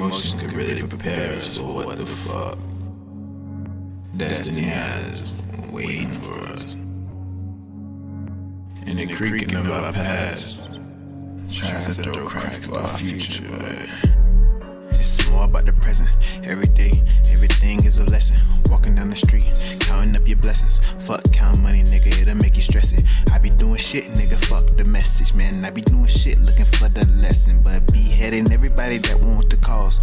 emotions could really prepare us for what the fuck destiny has waiting for us. And the creaking of our past tries to throw cracks to our future, but it's more about the present. Every day, everything is a lesson. Walking down the street, counting up your blessings. Fuck count money, nigga, it'll make you stress it. I be doing shit, nigga, fuck the message, man. I be doing shit looking for the lesson, but beheading everybody that want the cause.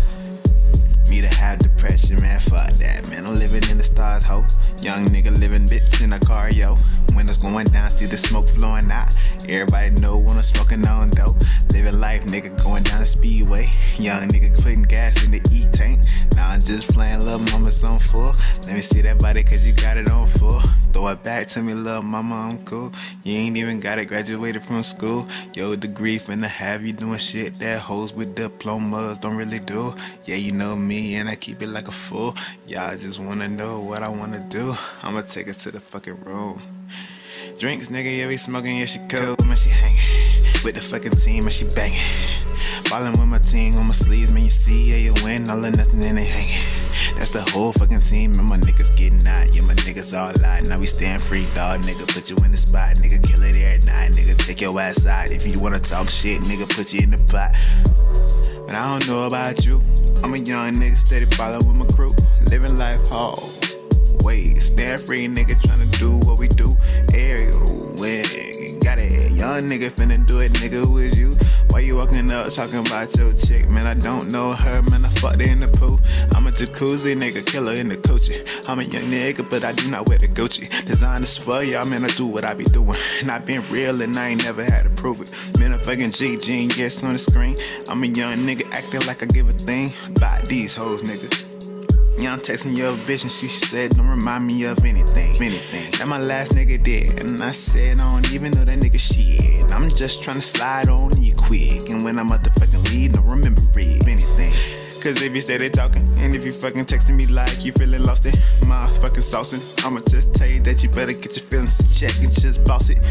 Me to have depression, man, fuck that, man. I'm living in the stars, ho. Young nigga living bitch in a car, yo. Windows going down, see the smoke flowing out. Everybody know when I'm smoking on dope. Living life, nigga, going down the speedway. Young nigga putting gas in the E-tank. Now I'm just playing little mama some full. Let me see that body, cause you got it on full. Throw it back to me, little mama, I'm cool. You ain't even got it, graduated from school. Yo, degree finna have you doing shit that hoes with diplomas don't really do. Yeah, you know me, and I keep it like a fool. Y'all just wanna know what I wanna do. I'ma take it to the fucking room. Drinks, nigga, yeah, we smoking, yeah, she cool, man, she hanging with the fucking team, and she banging. Ballin' with my team on my sleeves, man, you see, yeah, you win, all or nothing, and they hanging. That's the whole fucking team, and my niggas getting out, yeah, my niggas all out. Now we stand free, dog, nigga, put you in the spot, nigga, kill it every night, nigga, take your ass out. If you wanna talk shit, nigga, put you in the pot. But I don't know about you, I'm a young nigga, steady ballin' with my crew, living life hard. Wait, stand free, nigga, tryna do what we do. Aerial, wig, got it. Young nigga finna do it, nigga, who is you? Why you walking up talking about your chick? Man, I don't know her, man, I fucked her in the pool. I'm a jacuzzi, nigga, killer in the coochie. I'm a young nigga, but I do not wear the Gucci. Designers for y'all, man, I do what I be doing. And I been real and I ain't never had to prove it. Man, a fucking genius on the screen. I'm a young nigga acting like I give a thing about these hoes, nigga. Yeah, I'm texting your bitch and she said, don't remind me of anything. That my last nigga did, and I said, I don't even know that nigga shit. I'm just trying to slide on you quick, and when I'm motherfucking lead, don't remember it, anything. Cause if you steady talking, and if you fucking texting me like you feeling lost it, motherfucking saucing, I'ma just tell you that you better get your feelings in check and just boss it.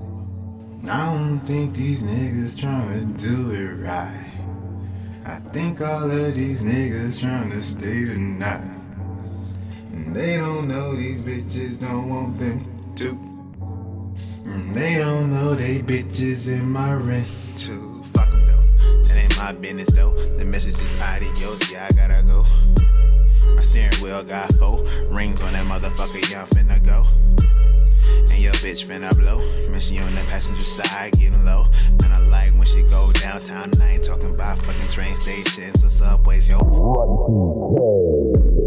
I don't think these niggas trying to do it right. I think all of these niggas tryna stay tonight, and they don't know these bitches don't want them to. And they don't know they bitches in my rent too. Fuck them though, that ain't my business though. The message is adios, yeah, I gotta go. My steering wheel got 4 rings on that motherfucker, yeah, I'm finna go. And your bitch finna blow. Man, she on the passenger side getting low. Man, I like when she go downtown, and I ain't talking about fucking train stations or subways, yo.